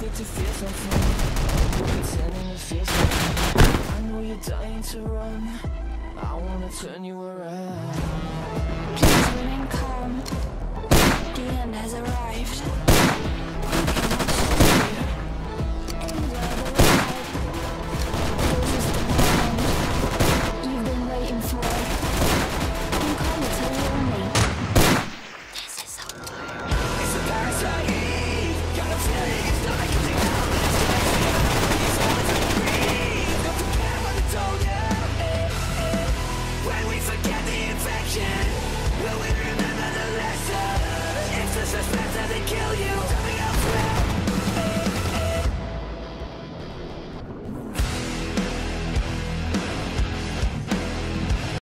wait to feel something. You're pretending to feel something. I know you're dying to run. I wanna turn you around. Please remain calm. The end has arrived.